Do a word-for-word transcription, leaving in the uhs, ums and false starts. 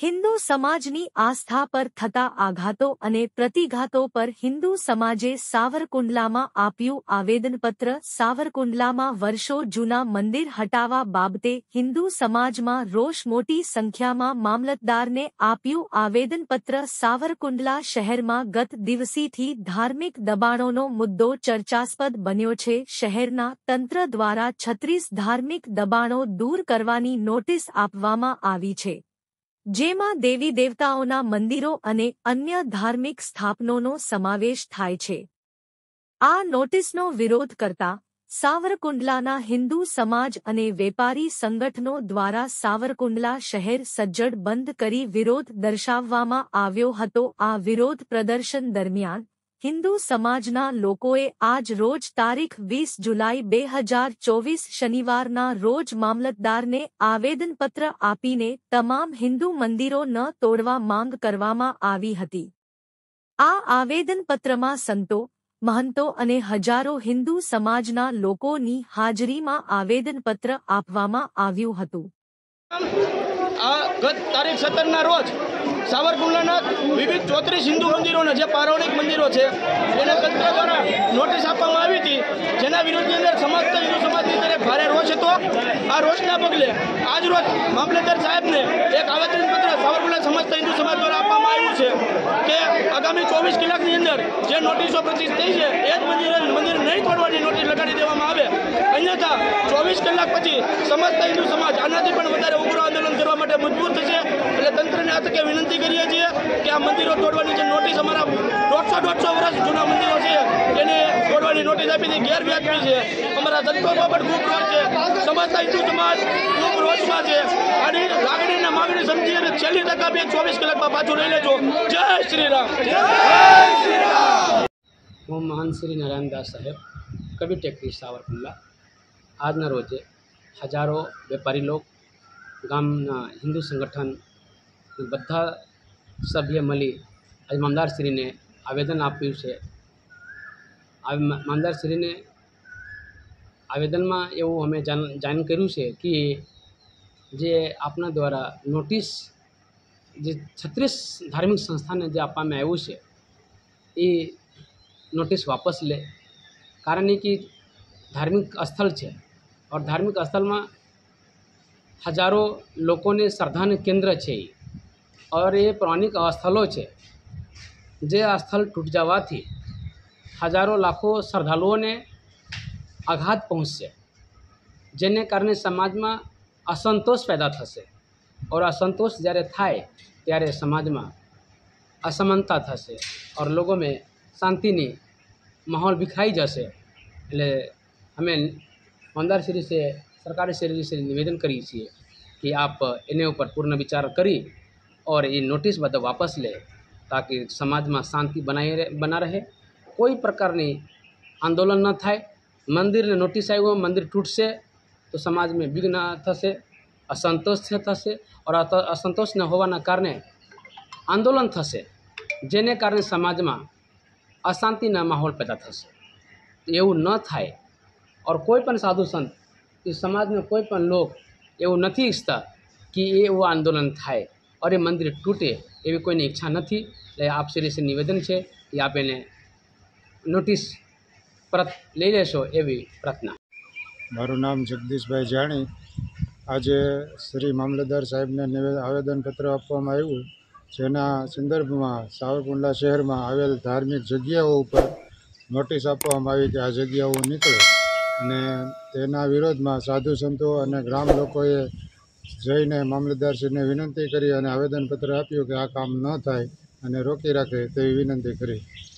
હિન્દુ સમાજની આસ્થા પર થતા આઘાતો અને પ્રતિઘાતો પર હિન્દુ સમાજે સાવરકુંડલામાં આપ્યું આવેદનપત્ર। સાવરકુંડલામાં વર્ષો જૂના મંદિર હટાવવા બાબતે હિન્દુ સમાજમાં રોષ। મોટી સંખ્યામાં મામલતદારને આપ્યું આવેદનપત્ર। સાવરકુંડલા શહેરમાં ગત દિવસથી ધાર્મિક દબાણોનો મુદ્દો ચર્ચાસ્પદ બન્યો છે। શહેરના તંત્ર દ્વારા છત્રીસ ધાર્મિક દબાણો દૂર કરવાની નોટિસ આપવામાં આવી છે, જેમાં દેવી દેવતાઓના મંદિરો અને અન્ય ધાર્મિક સ્થાપનોનો સમાવેશ થાય છે। આ નોટિસનો વિરોધ કરતા સાવરકુંડલાના હિન્દુ સમાજ અને વેપારી સંગઠનો દ્વારા સાવરકુંડલા શહેર સજ્જડ બંધ કરી વિરોધ દર્શાવવામાં આવ્યો હતો। આ વિરોધ પ્રદર્શન દરમિયાન હિન્દુ સમાજના લોકોએ આજ રોજ તારીખ વીસ જુલાઈ બે હજાર ચોવીસ શનિવારના રોજ મામલતદારને આવેદનપત્ર આપીને તમામ હિન્દુ મંદિરો ન તોડવા માંગ કરવામાં આવી હતી। આ આવેદનપત્રમાં સંતો, મહંતો અને હજારો હિન્દુ સમાજના લોકોની હાજરીમાં આવેદનપત્ર આપવામાં આવ્યું હતું। આ ગત તારીખ સત્તરના રોજ સાવરકુંડલાના વિવિધ ચોત્રીસ હિન્દુ મંદિરોના જે પૌરાણિક મંદિરો છે એને તંત્ર દ્વારા નોટિસ આપવામાં આવી હતી, જેના વિરોધની અંદર સમસ્ત હિન્દુ સમાજની અંદર એક ભારે રોષ હતો। આ રોષના પગલે આજ રોજ મામલતદાર સાહેબને એક આવેદનપત્ર સાવરકુંડલા સમસ્ત હિન્દુ સમાજ દ્વારા આપવામાં આવ્યું છે કે આગામી ચોવીસ કલાકની અંદર જે નોટિસો પ્રતિષ્ઠિત થઈ છે એ જ મંદિર મંદિર નહીં તોડવાની નોટિસ લગાડી દેવામાં આવે, અન્યથા ચોવીસ કલાક પછી સમસ્ત હિન્દુ સમાજ આનાથી પણ વધારે ઉગ્ર આંદોલન કરવા માટે મજબૂર થશે। એટલે તંત્રને આ તકે વિનંતી કરીએ છીએ કે આ મંદિરો તોડવાની જે નોટિસ અમારા દોઢસો દોઢસો વર્ષ જૂના મંદિરો છે એને તોડવાની નોટિસ આપી હતી, ગેરવ્યાજબી છે। અમારા સંતોમાં પણ ખૂબ રોષ છે, સમસ્ત હિન્દુ સમાજ ખૂબ રોષમાં છે। આની લાગણીને માગણી સમજી અને છેલ્લી તક આપી ચોવીસ કલાકમાં પાછું લઈ લેજો। જય શ્રી રામ। હું મહંત શ્રી નારાયણદાસ સાહેબ કબીર ટેકરી સાવરકુંડલા આજના રોજે હજારો વેપારી લોકો, ગામના હિન્દુ સંગઠન બધા સભ્ય મળી આજે મામલતદારશ્રીને આવેદન આપ્યું છે। આ મામલતદારશ્રીને આવેદનમાં એવું અમે જાણ જાણ કર્યું છે કે જે આપના દ્વારા નોટિસ જે છત્રીસ ધાર્મિક સંસ્થાને જે આપવામાં આવ્યું છે એ નોટિસ વાપસ લે, કારણ કે ધાર્મિક સ્થળ છે और ધાર્મિક સ્થળમાં હજારો લોકોને શ્રદ્ધાનું કેન્દ્ર છે और એ પૌરાણિક સ્થળો છે। જે આ સ્થળ તૂટ જવાથી હજારો લાખો શ્રદ્ધાળુઓને આઘાત પહોંચશે, જેને કારણે સમાજમાં અસંતોષ પેદા થશે और અસંતોષ જ્યારે થાય ત્યારે સમાજમાં અસમાનતા થશે और लोगों में શાંતિની માહોલ વિખરાઈ જશે। એટલે અમે મામલતદારશ્રી से सरकारी श्री से निवेदन करिए છીએ कि आप एने ऊपर पूर्ण विचार करी और ये नोटिस બધા वापस ले ताकि समाज में शांति बनाए रहे बना रहे, कोई प्रकार ની आंदोलन न થાય। मंदिर ने नोटिस આવ્યો, मंदिर टूटશે तो समाज में विघ्न થશે, असंतोष થશે और असंतोष न હોવાના કારણે આંદોલન થશે, જેને કારણે સમાજમાં અશાંતિના માહોલ પેદા થશે। એવું ન થાય और કોઈ પણ સાધુ સંત કે સમાજના કોઈ પણ લોક એવું નથી ઈચ્છતા કે એવું આંદોલન થાય और એ મંદિર તૂટે એવી કોઈની ઈચ્છા નથી। એટલે આપ શ્રી નિવેદન છે કે આપ એને નોટિસ પરત લઈ લેશો એવી પ્રાર્થના। મારું નામ જગદીશભાઈ જાણી। આજે શ્રી મામલતદાર સાહેબને આવેદનપત્ર આપવામાં આવ્યું, જેના સંદર્ભમાં સાવરકુંડલા શહેરમાં આવેલ ધાર્મિક જગ્યાઓ ઉપર નોટિસ આપવામાં આવી કે આ જગ્યાઓ નીકળે, અને તેના વિરોધમાં સાધુ સંતો અને ગ્રામ લોકોએ જઈને મામલતદારશ્રીને વિનંતી કરી અને આવેદનપત્ર આપ્યું કે આ કામ ન થાય અને રોકી રાખે તેવી વિનંતી કરી।